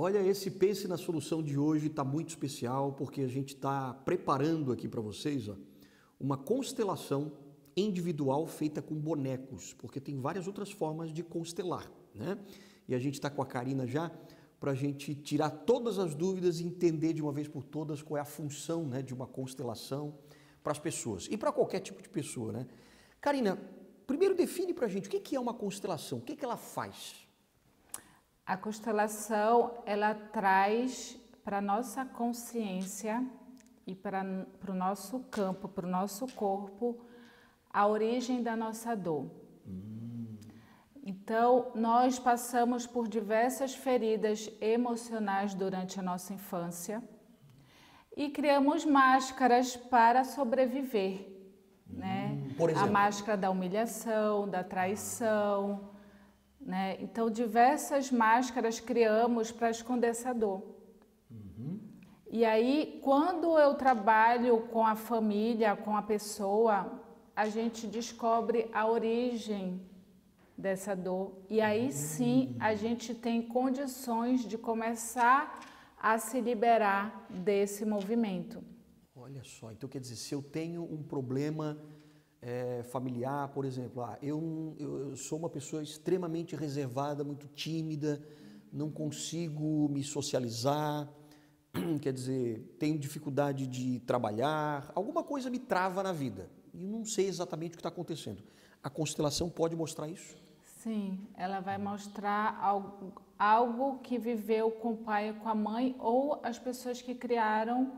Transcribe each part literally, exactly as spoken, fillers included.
Olha, esse Pense na Solução de hoje está muito especial porque a gente está preparando aqui para vocês ó, uma constelação individual feita com bonecos, porque tem várias outras formas de constelar, né? E a gente está com a Karina já para a gente tirar todas as dúvidas e entender de uma vez por todas qual é a função, né, de uma constelação para as pessoas e para qualquer tipo de pessoa, né? Karina, primeiro define para a gente o que é uma constelação, o que ela faz? A constelação, ela traz para a nossa consciência e para o nosso campo, para o nosso corpo, a origem da nossa dor. Hum. Então, nós passamos por diversas feridas emocionais durante a nossa infância e criamos máscaras para sobreviver, hum. né? Por exemplo? A máscara da humilhação, da traição... Né? Então, diversas máscaras criamos para esconder essa dor. Uhum. E aí, quando eu trabalho com a família, com a pessoa, a gente descobre a origem dessa dor. E aí sim, a gente tem condições de começar a se liberar desse movimento. Olha só, então quer dizer, se eu tenho um problema... É, familiar, por exemplo, ah, eu, eu sou uma pessoa extremamente reservada, muito tímida, não consigo me socializar, quer dizer, tenho dificuldade de trabalhar, alguma coisa me trava na vida e não sei exatamente o que está acontecendo. A constelação pode mostrar isso? Sim, ela vai mostrar algo, algo que viveu com o pai e com a mãe ou as pessoas que criaram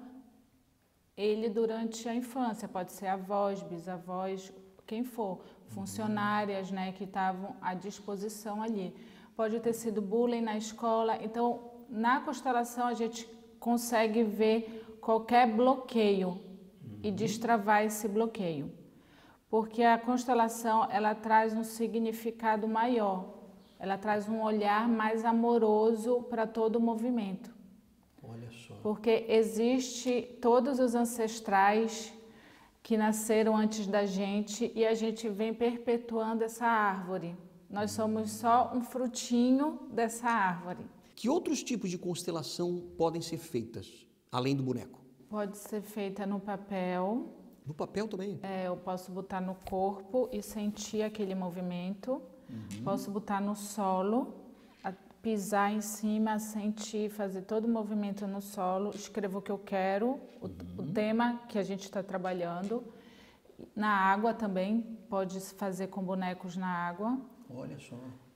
ele durante a infância, pode ser avós, bisavós, quem for, funcionárias, né, que estavam à disposição ali. Pode ter sido bullying na escola, então na constelação a gente consegue ver qualquer bloqueio uhum. e destravar esse bloqueio. Porque a constelação, ela traz um significado maior, ela traz um olhar mais amoroso para todo o movimento. Olha só. Porque existe todos os ancestrais que nasceram antes da gente e a gente vem perpetuando essa árvore. Nós somos só um frutinho dessa árvore. Que outros tipos de constelação podem ser feitas, além do boneco? Pode ser feita no papel. No papel também? É, eu posso botar no corpo e sentir aquele movimento. Uhum. Posso botar no solo, pisar em cima, sentir, fazer todo o movimento no solo, escrevo o que eu quero, o, uhum. o tema que a gente está trabalhando. Na água também, pode fazer com bonecos na água. Olha só.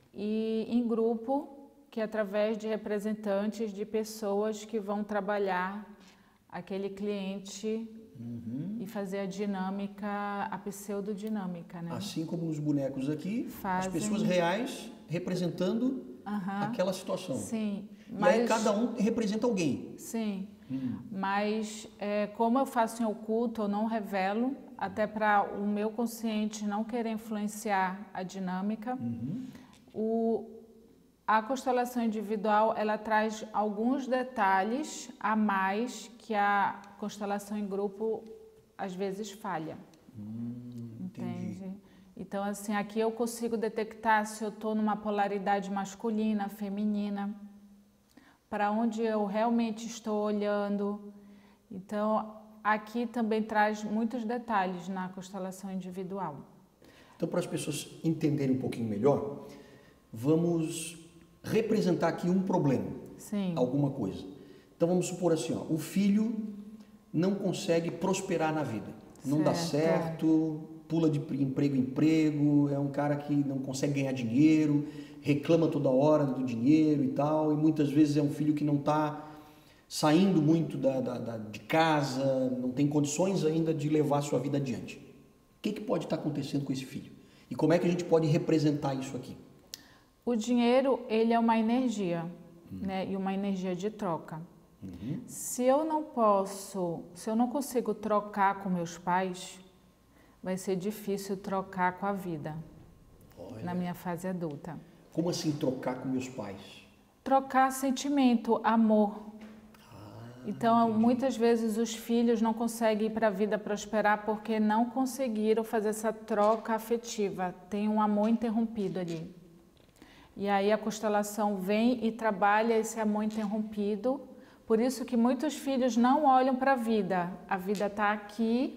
E em grupo, que é através de representantes de pessoas que vão trabalhar aquele cliente uhum. e fazer a dinâmica, a pseudodinâmica, né? Assim como nos bonecos aqui, Fazem... as pessoas reais representando Uhum. aquela situação. Sim, e mas... aí cada um representa alguém. Sim, hum. mas é, como eu faço em oculto, eu não revelo, até para o meu consciente não querer influenciar a dinâmica. Uhum. O, a constelação individual, ela traz alguns detalhes a mais que a constelação em grupo às vezes falha. Hum, entende? Então, assim, aqui eu consigo detectar se eu estou numa polaridade masculina, feminina, para onde eu realmente estou olhando. Então, aqui também traz muitos detalhes na constelação individual. Então, para as pessoas entenderem um pouquinho melhor, vamos representar aqui um problema, Sim. alguma coisa. Então, vamos supor assim, ó, o filho não consegue prosperar na vida, não certo. dá certo... pula de emprego em emprego, é um cara que não consegue ganhar dinheiro, reclama toda hora do dinheiro e tal, e muitas vezes é um filho que não está saindo muito da, da, da, de casa, não tem condições ainda de levar a sua vida adiante. O que, que pode estar acontecendo com esse filho? E como é que a gente pode representar isso aqui? O dinheiro, ele é uma energia, hum. né? E uma energia de troca. Uhum. Se eu não posso, se eu não consigo trocar com meus pais, vai ser difícil trocar com a vida. Olha. Na minha fase adulta. Como assim trocar com meus pais? Trocar sentimento, amor. Ah, então, entendi. Muitas vezes os filhos não conseguem ir para a vida prosperar porque não conseguiram fazer essa troca afetiva. Tem um amor interrompido ali. E aí a constelação vem e trabalha esse amor interrompido. Por isso que muitos filhos não olham para a vida. A vida está aqui,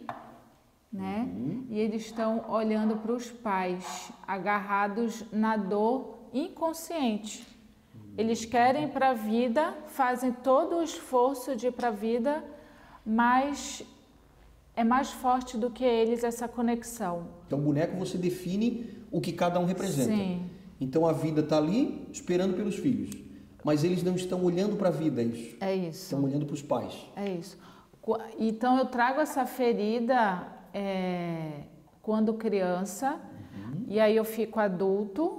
né? Uhum. E eles estão olhando para os pais, agarrados na dor inconsciente. Eles querem ir para a vida, fazem todo o esforço de ir para a vida, mas é mais forte do que eles essa conexão. Então, o boneco você define o que cada um representa. Sim. Então, a vida está ali esperando pelos filhos, mas eles não estão olhando para a vida, é isso? É isso. Estão olhando para os pais. É isso. Então, eu trago essa ferida é, quando criança, uhum. E aí eu fico adulto,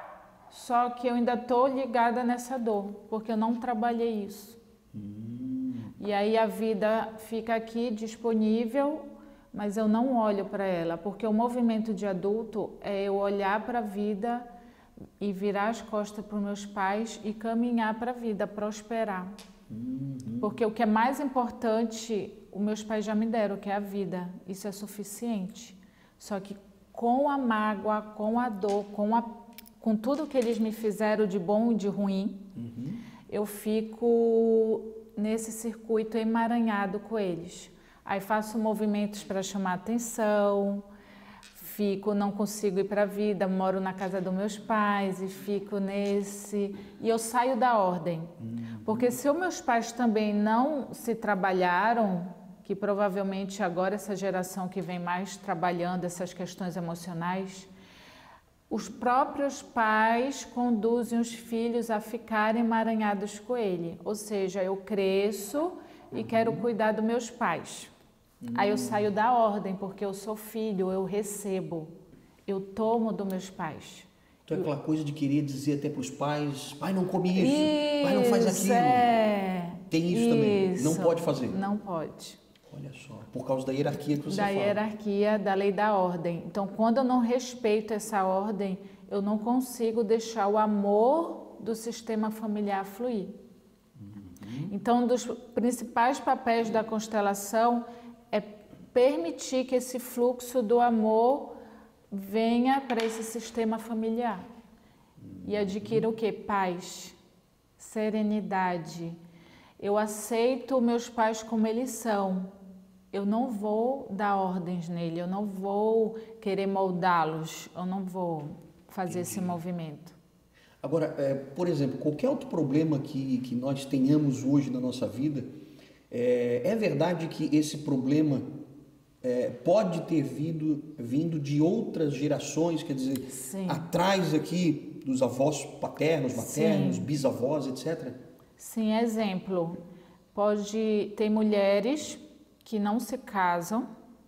só que eu ainda estou ligada nessa dor, porque eu não trabalhei isso. Uhum. E aí a vida fica aqui disponível, mas eu não olho para ela, porque o movimento de adulto é eu olhar para a vida e virar as costas para os meus pais e caminhar para a vida, prosperar. Uhum. Porque o que é mais importante, os meus pais já me deram, que é a vida. Isso é suficiente. Só que com a mágoa, com a dor, com, a, com tudo que eles me fizeram de bom e de ruim, uhum. Eu fico nesse circuito emaranhado com eles. Aí faço movimentos para chamar atenção, fico, não consigo ir para a vida, moro na casa dos meus pais e fico nesse... E eu saio da ordem. Uhum. Porque se os meus pais também não se trabalharam, que provavelmente agora essa geração que vem mais trabalhando essas questões emocionais, os próprios pais conduzem os filhos a ficarem emaranhados com ele. Ou seja, eu cresço e quero cuidar dos meus pais. Uhum. Aí eu saio da ordem, porque eu sou filho, eu recebo, eu tomo dos meus pais. Então é aquela coisa de querer dizer até para os pais, pai não come isso, isso, pai não faz aquilo. É, Tem isso, isso também, não pode fazer. Não pode. Olha só, por causa da hierarquia que você da fala. Da hierarquia, da lei da ordem. Então, quando eu não respeito essa ordem, eu não consigo deixar o amor do sistema familiar fluir. Uhum. Então, um dos principais papéis da constelação é permitir que esse fluxo do amor venha para esse sistema familiar. Uhum. E adquira o quê? Paz, serenidade. Eu aceito meus pais como eles são. Eu não vou dar ordens nele, eu não vou querer moldá-los, eu não vou fazer Entendi. Esse movimento. Agora, é, por exemplo, qualquer outro problema que, que nós tenhamos hoje na nossa vida, é, é verdade que esse problema é, pode ter vindo, vindo de outras gerações, quer dizer, Sim. atrás aqui dos avós paternos, maternos, Sim. bisavós, etcétera? Sim, exemplo, pode ter mulheres que não se casam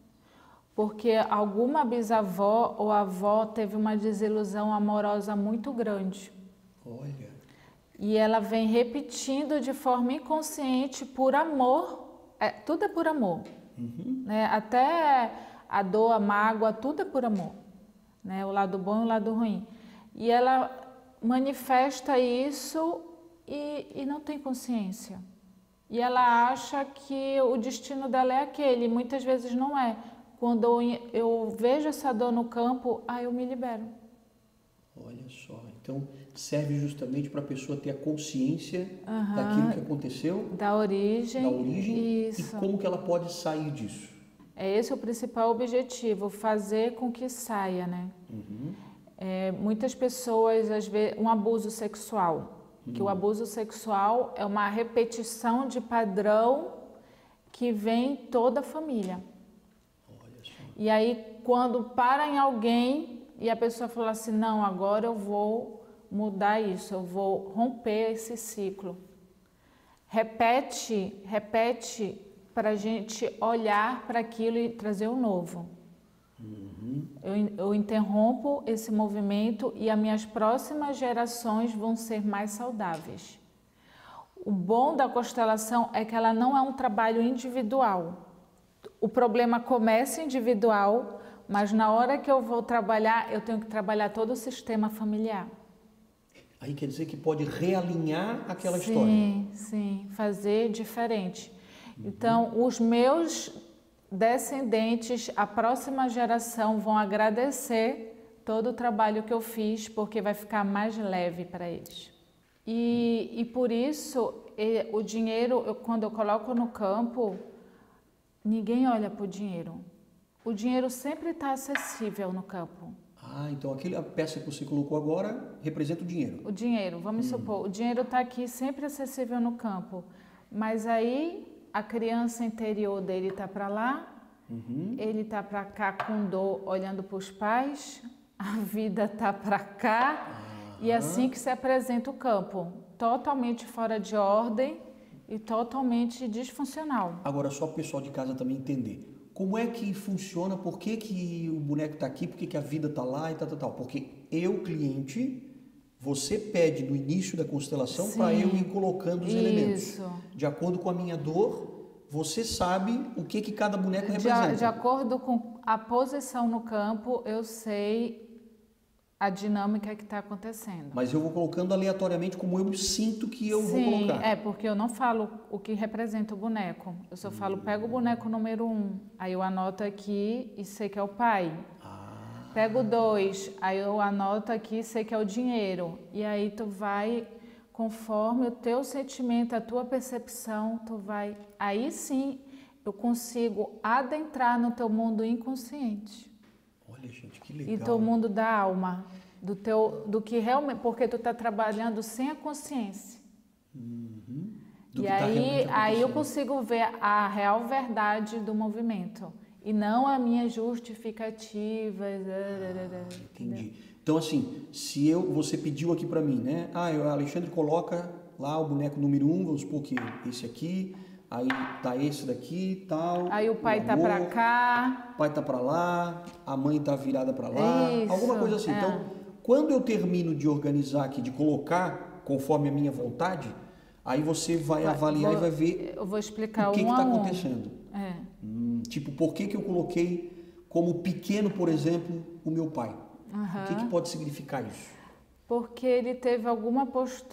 porque alguma bisavó ou avó teve uma desilusão amorosa muito grande. Olha. E ela vem repetindo de forma inconsciente por amor, é, tudo é por amor, uhum. né? Até a dor, a mágoa, tudo é por amor, né? O lado bom e o lado ruim. E ela manifesta isso e, e não tem consciência. E ela acha que o destino dela é aquele, muitas vezes não é. Quando eu, eu vejo essa dor no campo, aí eu me libero. Olha só, então serve justamente para a pessoa ter a consciência uhum. daquilo que aconteceu. Da origem. Da origem Isso. E como que ela pode sair disso. É esse o principal objetivo, fazer com que saia, né? Uhum. É, muitas pessoas, às vezes, um abuso sexual. Que o abuso sexual é uma repetição de padrão que vem em toda a família. Olha só. E aí, quando para em alguém e a pessoa fala assim, não, agora eu vou mudar isso, eu vou romper esse ciclo. Repete, repete para a gente olhar para aquilo e trazer o novo. Uhum. Eu, eu interrompo esse movimento e as minhas próximas gerações vão ser mais saudáveis. O bom da constelação é que ela não é um trabalho individual. O problema começa individual, mas na hora que eu vou trabalhar, eu tenho que trabalhar todo o sistema familiar. Aí quer dizer que pode realinhar aquela sim, história. Sim, sim, fazer diferente. Uhum. Então, os meus descendentes, a próxima geração vão agradecer todo o trabalho que eu fiz, porque vai ficar mais leve para eles. E, e por isso, o dinheiro, eu, quando eu coloco no campo, ninguém olha para o dinheiro. O dinheiro sempre está acessível no campo. Ah, então aquela peça que você colocou agora representa o dinheiro. O dinheiro, vamos hum. supor, o dinheiro está aqui sempre acessível no campo. Mas aí a criança interior dele está para lá, uhum. ele está para cá com dor, olhando para os pais, a vida está para cá, ah. e é assim que se apresenta o campo, totalmente fora de ordem e totalmente disfuncional. Agora, só para o pessoal de casa também entender, como é que funciona, por que, que o boneco está aqui, por que, que a vida está lá e tal, tal, tal. Porque eu, cliente, você pede no início da constelação para eu ir colocando os isso. elementos. De acordo com a minha dor, você sabe o que, que cada boneco representa. De, de acordo com a posição no campo, eu sei a dinâmica que está acontecendo. Mas eu vou colocando aleatoriamente como eu sinto que eu Sim, vou colocar. É, porque eu não falo o que representa o boneco. Eu só falo, pega o boneco número um, aí eu anoto aqui e sei que é o pai. Ah. Pego o dois, aí eu anoto aqui e sei que é o dinheiro. E aí tu vai, conforme o teu sentimento, a tua percepção, tu vai... Aí sim eu consigo adentrar no teu mundo inconsciente. Olha, gente, que legal. E teu mundo da alma, do teu, do que realmente, porque tu está trabalhando sem a consciência. Uhum. E aí, tá aí eu consigo ver a real verdade do movimento e não a minha justificativa. Ah, entendi. Então assim, se eu, você pediu aqui para mim, né? Ah, o Alexandre coloca lá o boneco número um, vamos supor que esse aqui. Aí tá esse daqui e tal. Aí o pai o tá para cá. O pai tá para lá, a mãe tá virada para lá. Isso, alguma coisa assim. É. Então, quando eu termino de organizar aqui, de colocar conforme a minha vontade, aí você vai, vai avaliar vou, e vai ver eu vou explicar o que um está um. acontecendo. É. Hum, tipo, por que, que eu coloquei como pequeno, por exemplo, o meu pai? Uhum. O que, que pode significar isso? Porque ele teve alguma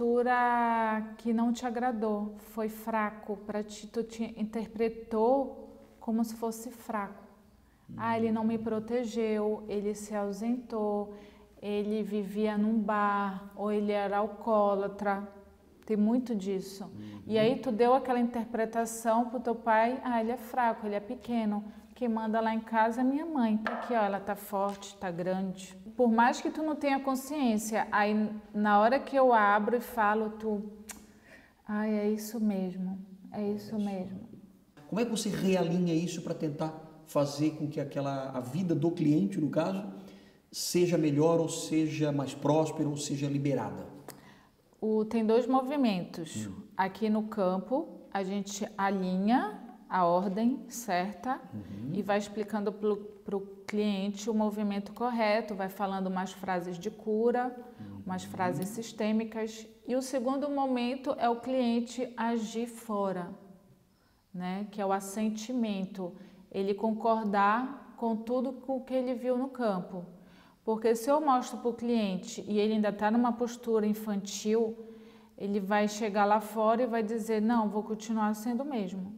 postura que não te agradou, foi fraco, para ti, tu te interpretou como se fosse fraco. Hum. Ah, ele não me protegeu, ele se ausentou, ele vivia num bar, ou ele era alcoólatra, tem muito disso. Uhum. E aí tu deu aquela interpretação pro teu pai, ah, ele é fraco, ele é pequeno. Quem manda lá em casa é minha mãe, aqui ó, ela tá forte, tá grande. Por mais que tu não tenha consciência, aí na hora que eu abro e falo, tu, ai, é isso mesmo, é isso mesmo. Como é que você realinha isso para tentar fazer com que aquela, a vida do cliente, no caso, seja melhor, ou seja mais próspera, ou seja liberada? O, tem dois movimentos. Hum. Aqui no campo, a gente alinha a ordem certa uhum. e vai explicando para o cliente o movimento correto, vai falando umas frases de cura, uhum. umas frases sistêmicas. E o segundo momento é o cliente agir fora, né? Que é o assentimento, ele concordar com tudo o que ele viu no campo. Porque se eu mostro para o cliente e ele ainda está numa postura infantil, ele vai chegar lá fora e vai dizer, não, vou continuar sendo o mesmo.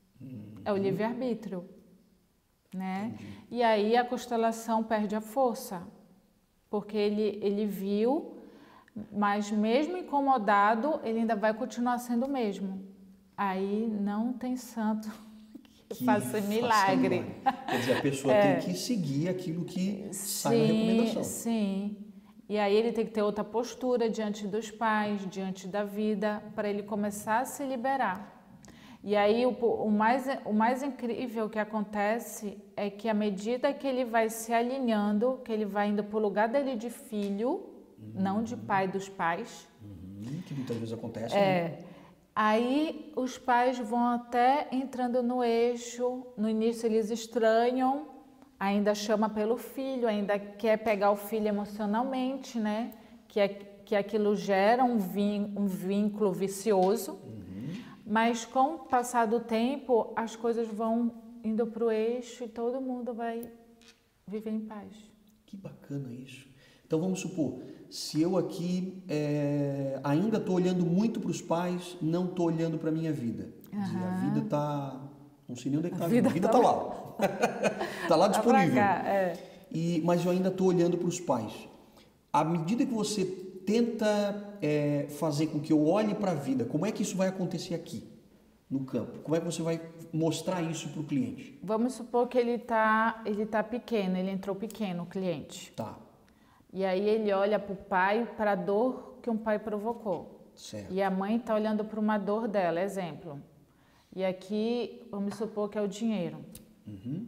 É o livre-arbítrio, né? Entendi. E aí a constelação perde a força, porque ele, ele viu, mas mesmo incomodado, ele ainda vai continuar sendo o mesmo. Aí não tem santo que, que faça milagre. Quer dizer, a pessoa é. tem que seguir aquilo que sim, sai na recomendação. Sim, e aí ele tem que ter outra postura diante dos pais, diante da vida, para ele começar a se liberar. E aí o, o, mais, o mais incrível que acontece é que à medida que ele vai se alinhando, que ele vai indo para o lugar dele de filho, uhum. não de pai dos pais. Uhum. Que muitas vezes acontece. É, né? Aí os pais vão até entrando no eixo, no início eles estranham, ainda chama pelo filho, ainda quer pegar o filho emocionalmente, né? Que, é, que aquilo gera um, vin, um vínculo vicioso. Uhum. Mas com o passar do tempo, as coisas vão indo para o eixo e todo mundo vai viver em paz. Que bacana isso. Então vamos supor, se eu aqui é, ainda estou olhando muito para os pais, não estou olhando para a minha vida. Quer dizer, a vida está... Não sei nem onde é que está a vida. A vida está lá. Está lá disponível. Cá, é. E, mas eu ainda estou olhando para os pais. À medida que você tenta é, fazer com que eu olhe para a vida, como é que isso vai acontecer aqui, no campo? Como é que você vai mostrar isso para o cliente? Vamos supor que ele está ele tá pequeno, ele entrou pequeno, o cliente. Tá. E aí ele olha para o pai, para a dor que um pai provocou. Certo. E a mãe está olhando para uma dor dela, exemplo. E aqui, vamos supor que é o dinheiro. Uhum.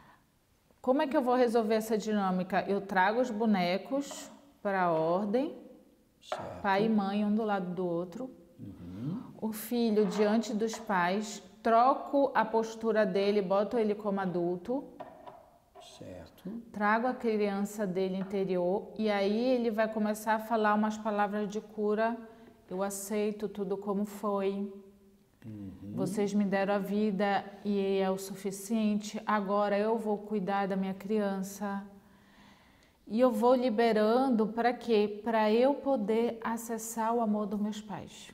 Como é que eu vou resolver essa dinâmica? Eu trago os bonecos para a ordem, Certo. pai e mãe, um do lado do outro. Uhum. O filho diante dos pais, troco a postura dele, boto ele como adulto. Certo. Trago a criança dele interior e aí ele vai começar a falar umas palavras de cura. Eu aceito tudo como foi. Uhum. Vocês me deram a vida e é o suficiente. Agora eu vou cuidar da minha criança. E eu vou liberando para quê? Para eu poder acessar o amor dos meus pais.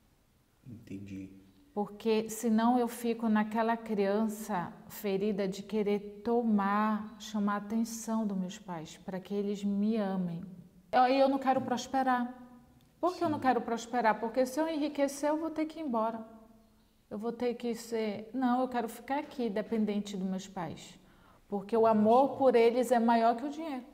Entendi. Porque senão eu fico naquela criança ferida de querer tomar, chamar a atenção dos meus pais, para que eles me amem. Aí eu não quero prosperar. Por que Sim. eu não quero prosperar? Porque se eu enriquecer, eu vou ter que ir embora. Eu vou ter que ser... Não, eu quero ficar aqui, dependente dos meus pais. Porque o amor por eles é maior que o dinheiro.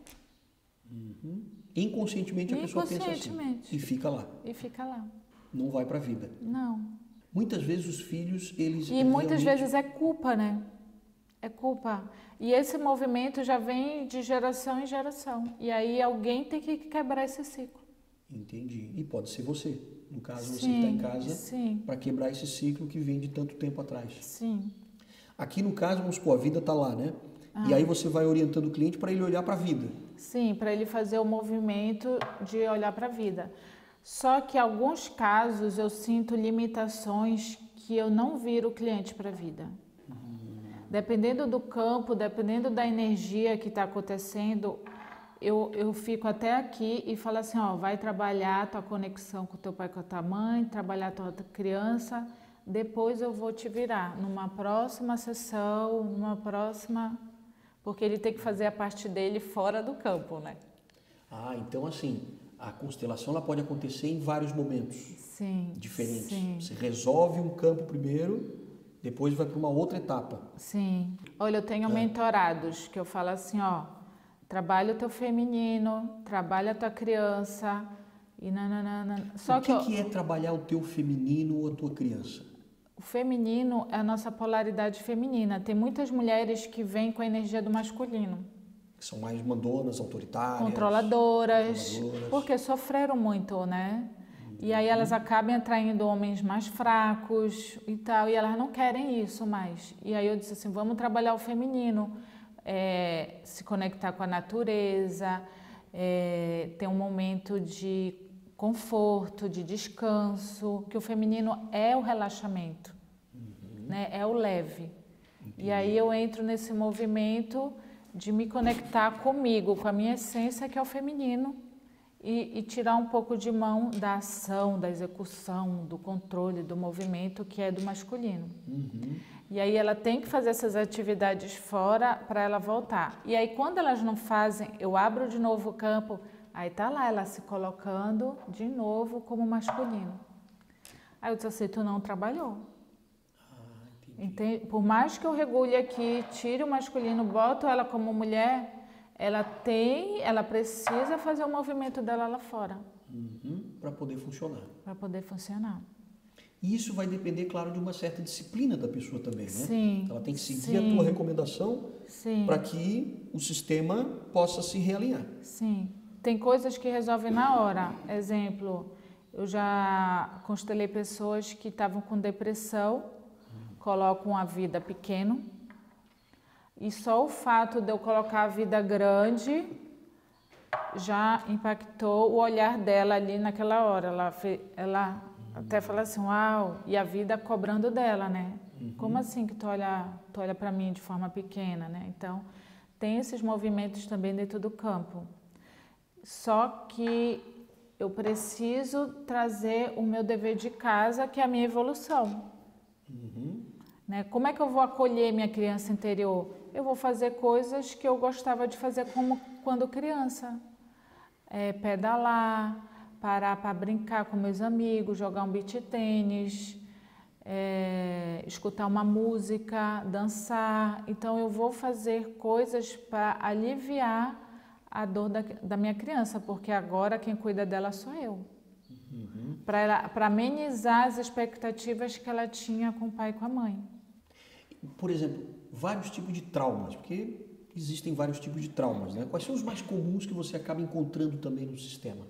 Uhum. Inconscientemente a pessoa pensa assim. E fica lá. E fica lá. Não vai para a vida. Não. Muitas vezes os filhos, eles... E muitas realmente... vezes é culpa, né? É culpa. E esse movimento já vem de geração em geração. E aí alguém tem que quebrar esse ciclo. Entendi. E pode ser você. No caso, sim, você que está em casa para quebrar esse ciclo que vem de tanto tempo atrás. Sim. Aqui no caso, vamos supor, a vida está lá, né? Ah. E aí você vai orientando o cliente para ele olhar para a vida. Sim, para ele fazer o movimento de olhar para a vida. Só que em alguns casos eu sinto limitações que eu não viro o cliente para a vida. Hum. Dependendo do campo, dependendo da energia que está acontecendo, eu, eu fico até aqui e falo assim, ó, vai trabalhar a tua conexão com o teu pai, com a tua mãe, trabalhar a tua criança, depois eu vou te virar numa próxima sessão, numa próxima... Porque ele tem que fazer a parte dele fora do campo, né? Ah, então assim, a constelação ela pode acontecer em vários momentos sim, diferentes. Sim. Você resolve um campo primeiro, depois vai para uma outra etapa. Sim. Olha, eu tenho é. mentorados que eu falo assim, ó, trabalha o teu feminino, trabalha a tua criança e nananana. Só o que, que, eu... que é trabalhar o teu feminino ou a tua criança? O feminino é a nossa polaridade feminina. Tem muitas mulheres que vêm com a energia do masculino. Que são mais mandonas, autoritárias. Controladoras, controladoras. Porque sofreram muito, né? Uhum. E aí elas acabam atraindo homens mais fracos e tal. E elas não querem isso mais. E aí eu disse assim, vamos trabalhar o feminino. É, se conectar com a natureza. É, ter um momento de... conforto, de descanso, que o feminino é o relaxamento, uhum. né? É o leve. Entendi. E aí eu entro nesse movimento de me conectar comigo, com a minha essência, que é o feminino, e, e tirar um pouco de mão da ação, da execução, do controle, do movimento, que é do masculino. Uhum. E aí ela tem que fazer essas atividades fora para ela voltar. E aí quando elas não fazem, eu abro de novo o campo. Aí tá lá, ela se colocando de novo como masculino. Aí eu disse assim, tu não trabalhou. Ah, entendi. Por mais que eu regule aqui, tire o masculino, boto ela como mulher, ela tem, ela precisa fazer o movimento dela lá fora. Uhum, para poder funcionar. Para poder funcionar. E isso vai depender, claro, de uma certa disciplina da pessoa também, né? Sim. Ela tem que seguir sim, a tua recomendação para que o sistema possa se realinhar. Sim. Tem coisas que resolvem na hora. Exemplo, eu já constelei pessoas que estavam com depressão, colocam a vida pequeno, e só o fato de eu colocar a vida grande já impactou o olhar dela ali naquela hora. Ela, ela até fala assim, uau, e a vida cobrando dela, né? Uhum. Como assim que tu olha, tu olha para mim de forma pequena, né? Então, tem esses movimentos também dentro do campo. Só que eu preciso trazer o meu dever de casa, que é a minha evolução. Uhum. Né? Como é que eu vou acolher minha criança interior? eu vou fazer coisas que eu gostava de fazer como quando criança. É, pedalar, parar para brincar com meus amigos, jogar um beach tênis, é, escutar uma música, dançar. Então eu vou fazer coisas para aliviar a dor da, da minha criança, porque agora quem cuida dela sou eu. Uhum. Para amenizar as expectativas que ela tinha com o pai e com a mãe. Por exemplo, vários tipos de traumas, porque existem vários tipos de traumas, né? Quais são os mais comuns que você acaba encontrando também no sistema?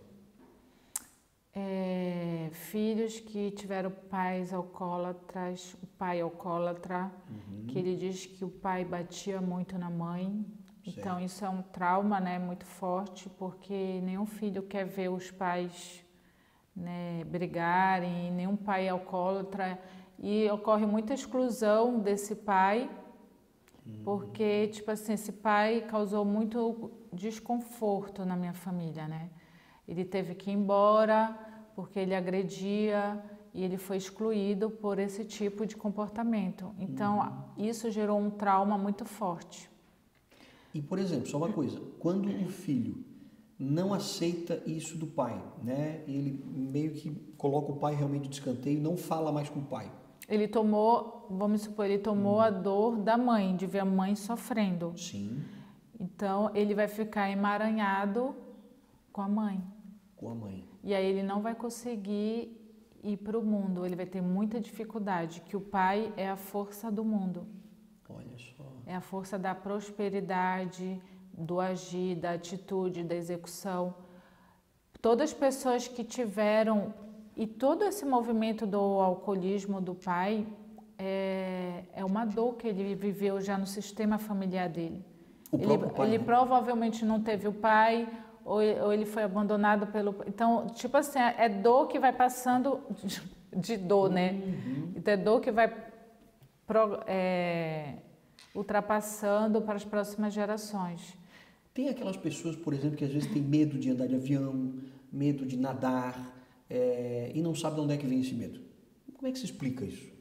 É, filhos que tiveram pais alcoólatras, o pai alcoólatra, uhum. que ele diz que o pai batia muito na mãe. Certo. Então isso é um trauma, né, muito forte, porque nenhum filho quer ver os pais, né, brigarem, nenhum pai é alcoólatra, e ocorre muita exclusão desse pai, uhum. porque, tipo assim, esse pai causou muito desconforto na minha família, né? Ele teve que ir embora porque ele agredia e ele foi excluído por esse tipo de comportamento. Então, uhum. isso gerou um trauma muito forte. E, por exemplo, só uma coisa, quando o filho não aceita isso do pai, né? Ele meio que coloca o pai realmente de escanteio e não fala mais com o pai. Ele tomou, vamos supor, ele tomou hum. a dor da mãe, de ver a mãe sofrendo. Sim. Então, ele vai ficar emaranhado com a mãe. Com a mãe. E aí ele não vai conseguir ir para o mundo, ele vai ter muita dificuldade, que o pai é a força do mundo. Olha só. É a força da prosperidade, do agir, da atitude, da execução. Todas as pessoas que tiveram, e todo esse movimento do alcoolismo do pai, é, é uma dor que ele viveu já no sistema familiar dele. O ele próprio pai, ele né? provavelmente não teve o pai, ou, ou ele foi abandonado pelo... Então, tipo assim, é dor que vai passando de, de dor, uhum. né? Então, é dor que vai pro, é, ultrapassando para as próximas gerações. Tem aquelas pessoas, por exemplo, que às vezes têm medo de andar de avião, medo de nadar, é, e não sabe de onde é que vem esse medo. Como é que se explica isso?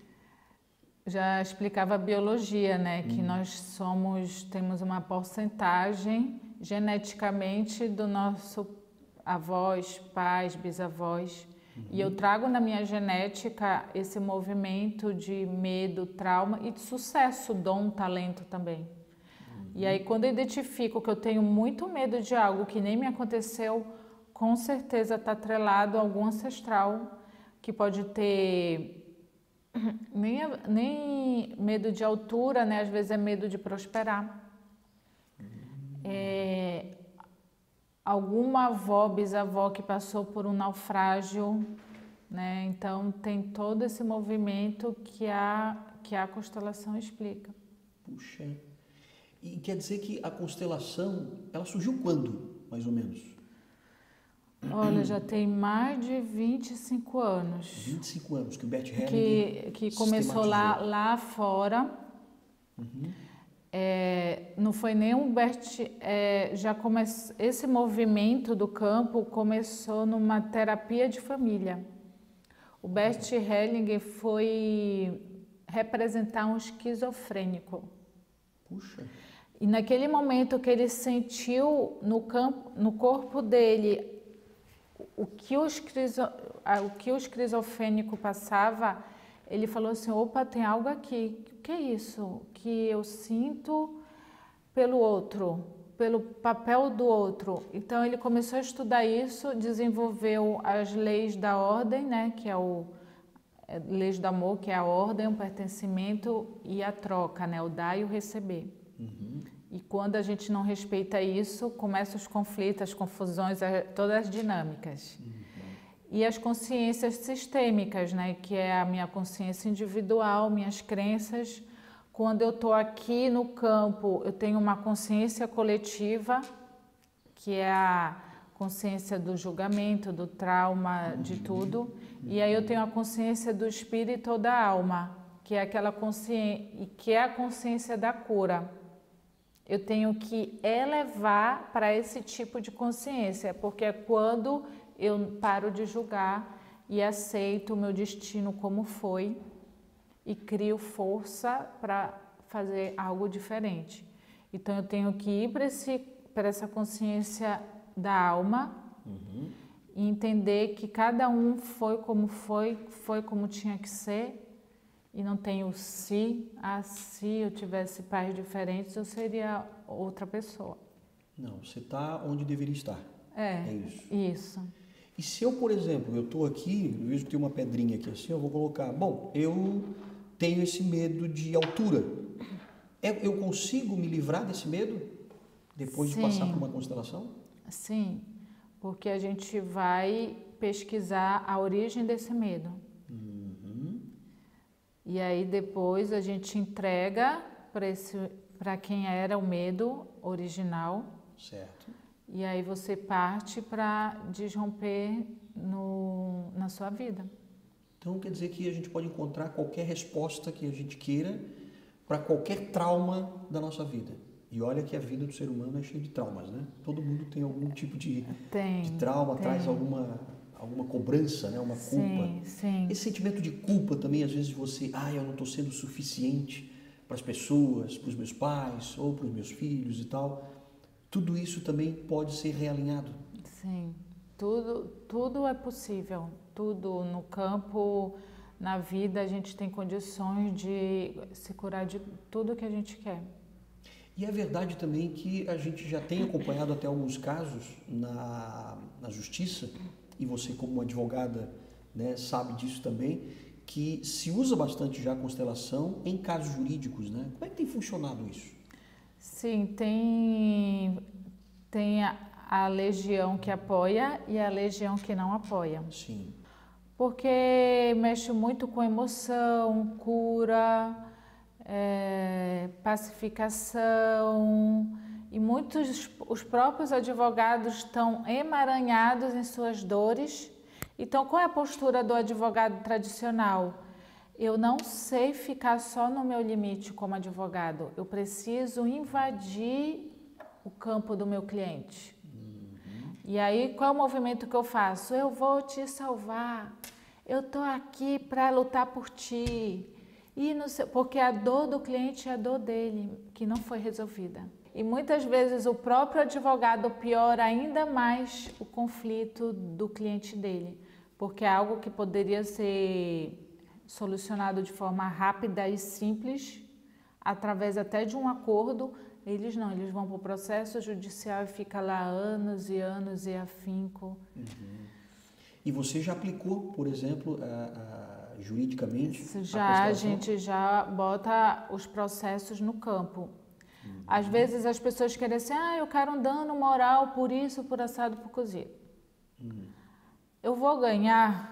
Já explicava a biologia, né? Hum. Que nós somos, temos uma porcentagem geneticamente do nosso avós, pais, bisavós. Uhum. E eu trago na minha genética esse movimento de medo, trauma e de sucesso, dom, talento também. Uhum. E aí quando eu identifico que eu tenho muito medo de algo que nem me aconteceu, com certeza está atrelado a algum ancestral que pode ter nem, nem medo de altura, né? Às vezes é medo de prosperar. É, alguma avó, bisavó que passou por um naufrágio, né? Então tem todo esse movimento que a, que a constelação explica. Puxa, e quer dizer que a constelação, ela surgiu quando, mais ou menos? Olha, já tem mais de vinte e cinco anos. vinte e cinco anos que o Bert Hellinger que, que começou lá, lá fora. Uhum. É, não foi nem um Bert, é, já comece, esse movimento do campo começou numa terapia de família. O Bert Hellinger foi representar um esquizofrênico. Puxa. E naquele momento que ele sentiu no, campo, no corpo dele o que o, esquizo, o que o esquizofrênico passava, ele falou assim, opa, tem algo aqui. O que é isso? Que eu sinto pelo outro, pelo papel do outro. Então ele começou a estudar isso, desenvolveu as leis da ordem, né, que é o é, leis do amor, que é a ordem, o pertencimento e a troca, né, o dar e o receber. Uhum. E quando a gente não respeita isso, começam os conflitos, as confusões, todas as dinâmicas. Uhum. E as consciências sistêmicas, né, que é a minha consciência individual, minhas crenças. Quando eu estou aqui no campo, eu tenho uma consciência coletiva, que é a consciência do julgamento, do trauma, de tudo. E aí eu tenho a consciência do espírito ou da alma, que é aquela consciência, que é a consciência da cura. Eu tenho que elevar para esse tipo de consciência, porque é quando eu paro de julgar e aceito o meu destino como foi e crio força para fazer algo diferente. Então eu tenho que ir para esse, para essa consciência da alma Uhum. e entender que cada um foi como foi, foi como tinha que ser, e não tem o se, ah, se eu tivesse pais diferentes, eu seria outra pessoa. Não, você está onde deveria estar. É, É isso. isso. E se eu, por exemplo, eu estou aqui, eu vejo que tem uma pedrinha aqui assim, eu vou colocar, bom, eu tenho esse medo de altura. É- Eu consigo me livrar desse medo depois de Sim. passar por uma constelação? Sim, porque a gente vai pesquisar a origem desse medo. Uhum. E aí depois a gente entrega para esse, para quem era o medo original. Certo. E aí você parte para desromper no, na sua vida. Então quer dizer que a gente pode encontrar qualquer resposta que a gente queira para qualquer trauma da nossa vida. E olha que a vida do ser humano é cheia de traumas, né? Todo mundo tem algum tipo de, Tem, de trauma, tem. traz alguma, alguma cobrança, né? Uma culpa. Sim, sim. Esse sentimento de culpa também, às vezes você, ah, eu não estou sendo suficiente para as pessoas, para os meus pais ou para os meus filhos e tal. Tudo isso também pode ser realinhado. Sim, tudo, tudo é possível. Tudo no campo, na vida, a gente tem condições de se curar de tudo que a gente quer. E é verdade também que a gente já tem acompanhado até alguns casos na, na justiça, e você como advogada, né, sabe disso também, que se usa bastante já a constelação em casos jurídicos, né? Como é que tem funcionado isso? Sim, tem, tem a, a legião que apoia e a legião que não apoia. Sim. Porque mexe muito com emoção, cura, é, pacificação, e muitos, os próprios advogados estão emaranhados em suas dores. Então, qual é a postura do advogado tradicional? Eu não sei ficar só no meu limite como advogado, eu preciso invadir o campo do meu cliente. Uhum. E aí, qual é o movimento que eu faço? Eu vou te salvar, eu estou aqui para lutar por ti. E no seu, porque a dor do cliente é a dor dele, que não foi resolvida. E muitas vezes o próprio advogado piora ainda mais o conflito do cliente dele, porque é algo que poderia ser solucionado de forma rápida e simples, através até de um acordo. Eles não, eles vão para o processo judicial e fica lá anos e anos e afinco. Uhum. E você já aplicou, por exemplo, a, a, juridicamente? Já, a gente já bota os processos no campo. Uhum. Às vezes as pessoas querem assim, ah, eu quero um dano moral por isso, por assado, por cozido. Uhum. Eu vou ganhar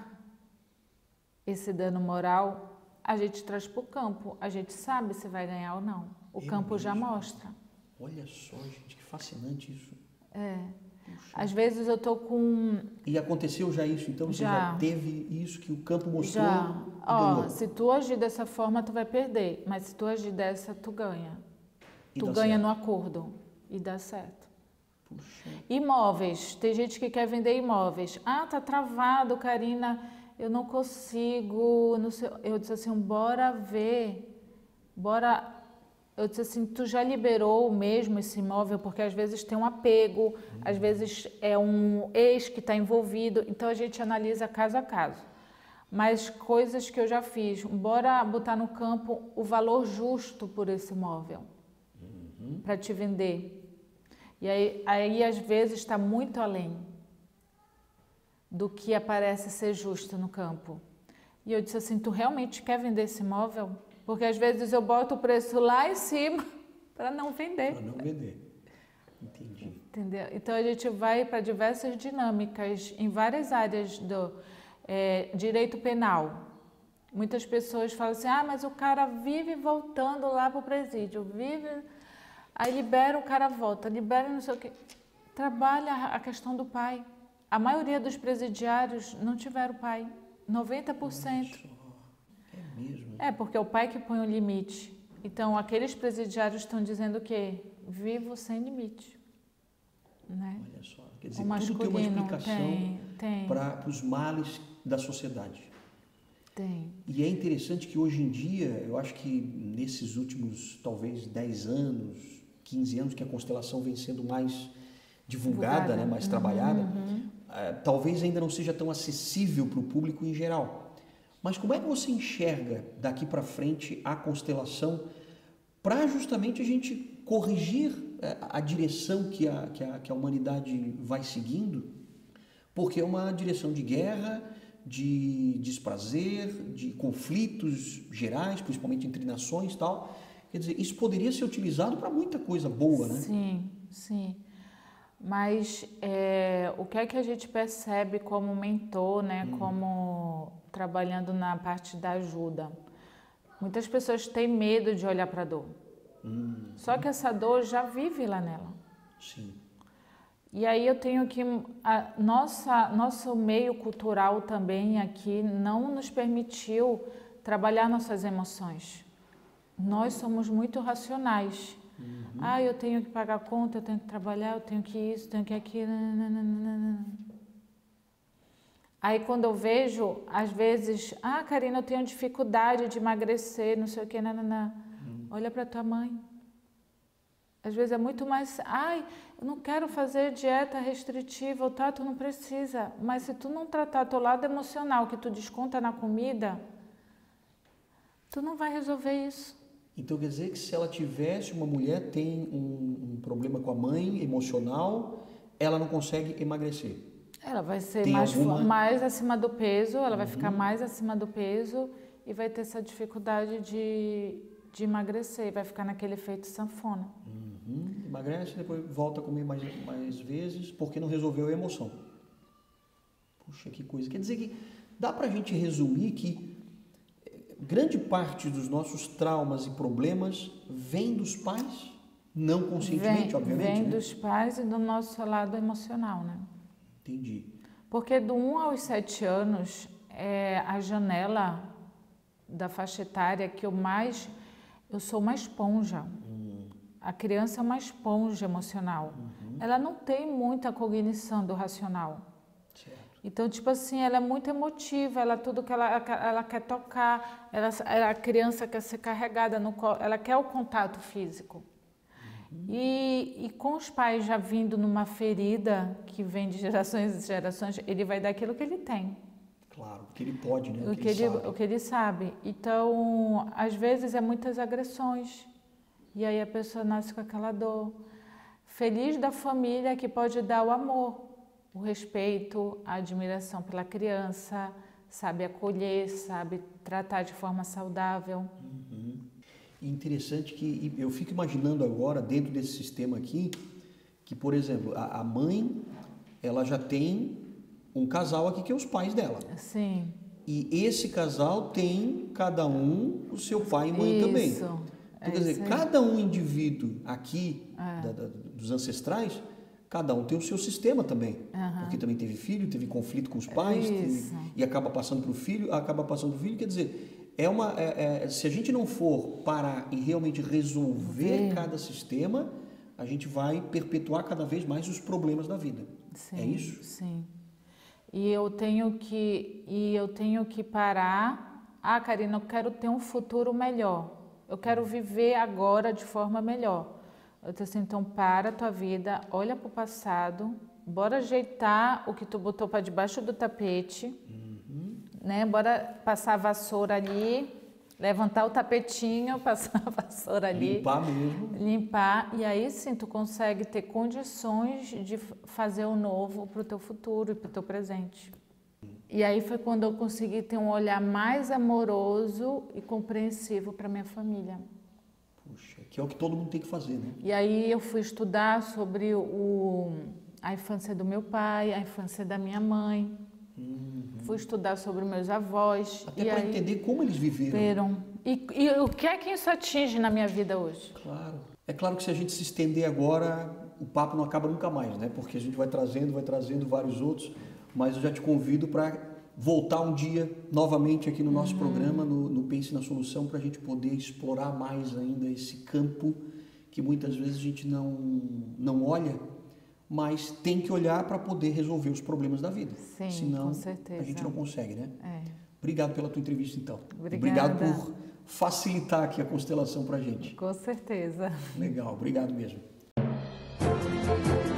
esse dano moral, a gente traz para o campo, a gente sabe se vai ganhar ou não. O é campo mesmo? Já mostra. Olha só, gente, que fascinante isso. É. Puxa. Às vezes eu tô com... E aconteceu já isso, então? Você já, já teve isso que o campo mostrou? Já. Ó, se tu agir dessa forma, tu vai perder. Mas se tu agir dessa, tu ganha. E tu certo. ganha no acordo. E dá certo. Puxa. Imóveis. Tem gente que quer vender imóveis. Ah, tá travado, Karina. Eu não consigo. Não sei. Eu disse assim, bora ver. Bora... Eu disse assim, tu já liberou mesmo esse imóvel? Porque às vezes tem um apego, uhum. às vezes é um ex que está envolvido, então a gente analisa caso a caso. Mas coisas que eu já fiz, bora botar no campo o valor justo por esse imóvel, uhum. para te vender. E aí, aí às vezes está muito além do que aparece ser justo no campo. E eu disse assim, tu realmente quer vender esse imóvel? Porque às vezes eu boto o preço lá em cima para não vender. Para não vender. Entendi. Entendeu? Então a gente vai para diversas dinâmicas em várias áreas do é, direito penal. Muitas pessoas falam assim, ah, mas o cara vive voltando lá para o presídio, vive... Aí libera, o cara volta, libera não sei o quê. Trabalha a questão do pai. A maioria dos presidiários não tiveram pai, noventa por cento. É mesmo? É, porque é o pai que põe o limite. Então, aqueles presidiários estão dizendo o quê? Vivo sem limite. Né? Olha só, quer dizer, o tudo tem uma explicação tem, para os males da sociedade. Tem. E é interessante que hoje em dia, eu acho que nesses últimos, talvez, dez anos, quinze anos que a constelação vem sendo mais divulgada, divulgada. Né, mais uhum, trabalhada, uhum. uh, talvez ainda não seja tão acessível para o público em geral. Mas como é que você enxerga daqui para frente a constelação para justamente a gente corrigir a direção que a, que, a, que a humanidade vai seguindo? Porque é uma direção de guerra, de desprazer, de conflitos gerais, principalmente entre nações e tal. Quer dizer, isso poderia ser utilizado para muita coisa boa, né? Sim, sim. Mas é, o que é que a gente percebe como mentor, né? Hum. Como trabalhando na parte da ajuda? Muitas pessoas têm medo de olhar para a dor. Hum. Só que essa dor já vive lá nela. Sim. E aí eu tenho que... A nossa, nosso meio cultural também aqui não nos permitiu trabalhar nossas emoções. Nós somos muito racionais. Uhum. Ah, eu tenho que pagar a conta, eu tenho que trabalhar, eu tenho que isso, eu tenho que aquilo. Nananana. Aí quando eu vejo, às vezes, ah, Karina, eu tenho dificuldade de emagrecer, não sei o que, nananã. Uhum. Olha para tua mãe. Às vezes é muito mais, ai, eu não quero fazer dieta restritiva, tá, tu não precisa. Mas se tu não tratar teu lado emocional, que tu desconta na comida, tu não vai resolver isso. Então quer dizer que se ela tivesse, uma mulher tem um, um problema com a mãe emocional, ela não consegue emagrecer. Ela vai ser mais, alguma... mais acima do peso, ela uhum. vai ficar mais acima do peso e vai ter essa dificuldade de, de emagrecer, vai ficar naquele efeito sanfona. Uhum. Emagrece, depois volta a comer mais, mais vezes, porque não resolveu a emoção. Puxa, que coisa. Quer dizer que dá pra gente resumir que grande parte dos nossos traumas e problemas vem dos pais, não conscientemente, vem, obviamente. Vem né? dos pais e do nosso lado emocional, né? Entendi. Porque do um aos sete anos é a janela da faixa etária que eu mais... Eu sou uma esponja. Hum. A criança é uma esponja emocional. Uhum. Ela não tem muita cognição do racional. Certo. Então, tipo assim, ela é muito emotiva, ela tudo que ela, ela quer tocar, ela, a criança quer ser carregada no colo, ela quer o contato físico. Uhum. E, e com os pais já vindo numa ferida que vem de gerações e gerações, ele vai dar aquilo que ele tem. Claro, o que ele pode, né? O, o, que, que, ele, ele o que ele sabe. Então, às vezes é muitas agressões. E aí a pessoa nasce com aquela dor. Feliz da família que pode dar o amor, o respeito, a admiração pela criança, sabe acolher, sabe tratar de forma saudável. Uhum. Interessante que eu fico imaginando agora, dentro desse sistema aqui, que, por exemplo, a, a mãe, ela já tem um casal aqui que é os pais dela. Sim. E esse casal tem, cada um, o seu pai e mãe isso. também. Então, é quer dizer, cada um indivíduo aqui, é. da, da, dos ancestrais, cada um tem o seu sistema também. Uhum. Porque também teve filho, teve conflito com os pais, teve, e acaba passando para o filho, acaba passando para o filho. Quer dizer, é uma, é, é, se a gente não for parar e realmente resolver Sim. cada sistema, a gente vai perpetuar cada vez mais os problemas da vida. Sim, é isso? Sim. E eu tenho que, e eu tenho que parar. Ah, Karina, eu quero ter um futuro melhor. Eu quero viver agora de forma melhor. Eu disse assim, então para a tua vida, olha para o passado, bora ajeitar o que tu botou para debaixo do tapete, uhum. né? Bora passar a vassoura ali, levantar o tapetinho, passar a vassoura ali. Limpar mesmo. Limpar, e aí sim tu consegue ter condições de fazer o novo para o teu futuro e para o teu presente. E aí foi quando eu consegui ter um olhar mais amoroso e compreensivo para minha família. Puxa, que é o que todo mundo tem que fazer, né? E aí eu fui estudar sobre o, a infância do meu pai, a infância da minha mãe. Uhum. Fui estudar sobre meus avós. Até para entender como eles viveram. E, e o que é que isso atinge na minha vida hoje? Claro. É claro que se a gente se estender agora, o papo não acaba nunca mais, né? Porque a gente vai trazendo, vai trazendo vários outros. Mas eu já te convido para voltar um dia novamente aqui no nosso uhum. programa, no, no Pense na Solução, para a gente poder explorar mais ainda esse campo que muitas vezes a gente não, não olha, mas tem que olhar para poder resolver os problemas da vida. Sim, senão com certeza. A gente não consegue, né? É. Obrigado pela tua entrevista, então. Obrigada. Obrigado por facilitar aqui a constelação para a gente. Com certeza. Legal, obrigado mesmo.